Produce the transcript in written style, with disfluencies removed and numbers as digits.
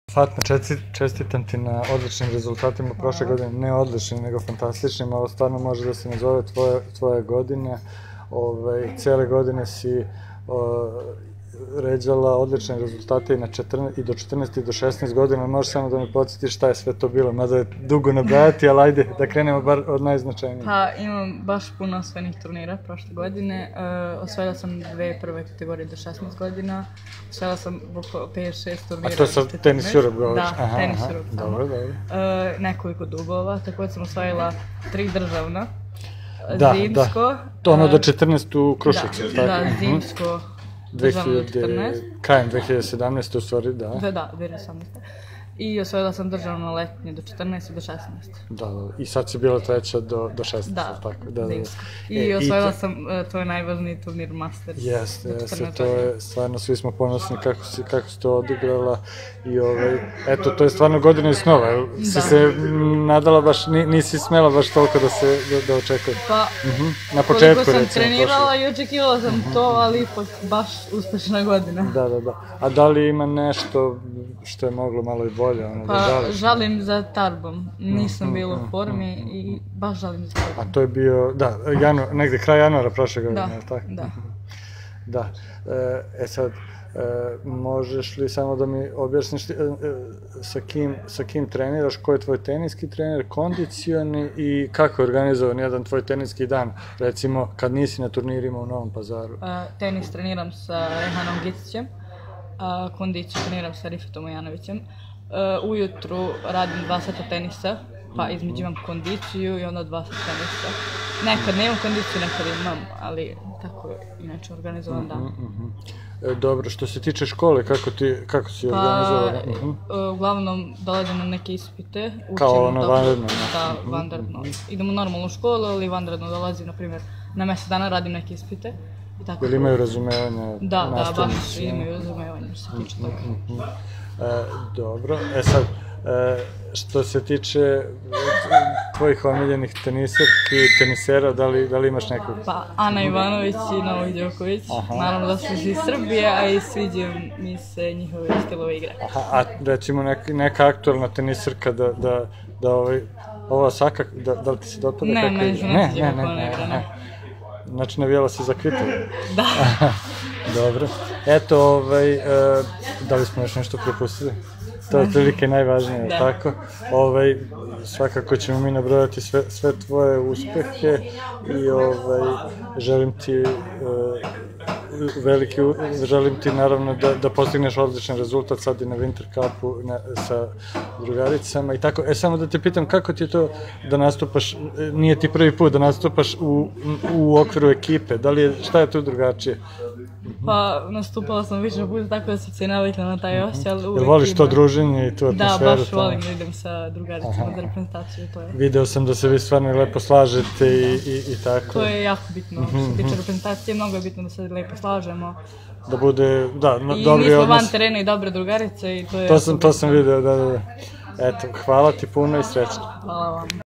Fatma, čestitam ti na odličnim rezultatima prošle godine, ne odličnim, nego fantastičnim, ovo stvarno može da se nazove tvoje godine. Cele godine si ređala odlične rezultate i do 14 i do 16 godina. Možeš samo da mi podsjetiš šta je sve to bilo, mada je dugo nabrajati, ali ajde da krenemo bar od najznačajnijih. Pa imam baš puno osvojenih turnira prošle godine. Osvojila sam dve prve kategorije do 16 godina. Osvojila sam 5-6 turnira. A to je sa Tenis Europe govoriš? Da, Tenis Europe samo. Dobro, dobro. Nekoliko dubova, također sam osvojila 3 državna. Zimsko. Da, ono do 14 u Kruševcu. Da, zimsko. Krajem 2017. u stvari, da. Da, 2018. I osvojila sam državno letnje do 14 i do 16. Da, i sad si bila treća do 16. Da, zimsko. I osvojila sam tvoj najvažniji turnir Masters. Jeste, to je stvarno, svi smo ponosni kako si to odigrala. I eto, to je stvarno godina i snova. Si se nadala baš, nisi smela baš toliko da očekuje. Pa, koliko sam trenirala i očekivala sam to, ali ipak baš uspešna godina. Da. A da li ima nešto što je moglo malo i bolje? Pa, žalim za Tarbom. Nisam bila u formi i baš žalim za Tarbom. A to je bio, da, negde kraj januara prošle godine, je li tako? Da. Sad, možeš li samo da mi objasniš sa kim treniraš, ko je tvoj teniski trener, kondicioni i kako je organizovan jedan tvoj teniski dan, recimo kad nisi na turnirima u Novom Pazaru? Tenis treniram sa Rehanom Gicićem, kondiciju treniram sa Rifatom Ujanovićem. Ujutru radim 2 sata tenisa, pa između imam kondiciju i onda 2 sata tenisa. Nekad nemam kondiciju, nekad imam, ali tako je inače organizovan dan. Dobro, što se tiče škole, kako si organizovala? Uglavnom dolazim na neke ispite. Kao ono vanredno? Da, vanredno. Idem u normalnu školu, ali vanredno dolazim, na primjer, na mjesec dana radim neke ispite. Ili imaju razumevanje? Da, baš imaju razumevanje što se tiče toga. Dobro, sad, što se tiče tvojih omiljenih tenisarki i tenisera, da li imaš nekog? Pa, Ana Ivanović i Novak Đoković, naravno da su iz Srbije, a i sviđaju mi se njihove stilove igre. A recimo neka aktualna tenisarka ova Saka, da li ti se dopada? Ne, meni se ne sviđa kako ona igra, ne. Znači navijala si za Kvitova? Da. Dobro. Eto, da li smo još nešto propustili? To je otprilike najvažnije, tako? Svakako ćemo mi nabrojati sve tvoje uspehe i želim ti naravno da postigneš odličan rezultat sad i na Winter Cupu sa drugaricama i tako. Samo da te pitam kako ti je to da nastupaš, nije ti prvi put da nastupaš u okviru ekipe, šta je tu drugačije? Pa, nastupala sam više puta, tako da sam se navikla na taj osjećaj, ali uvijek... Jel voliš to druženje i tu atmosferu? Da, baš volim da idem sa drugaricama za reprezentaciju, to je. Video sam da se vi stvarno lepo slažete i tako. To je jako bitno, što se tiče reprezentacije, mnogo je bitno da se lepo slažemo. Da bude, da, dobri odnos. I mi smo van terena i dobre drugarice i to je jako bitno. To sam video, da. Eto, hvala ti puno i srećno. Hvala vam.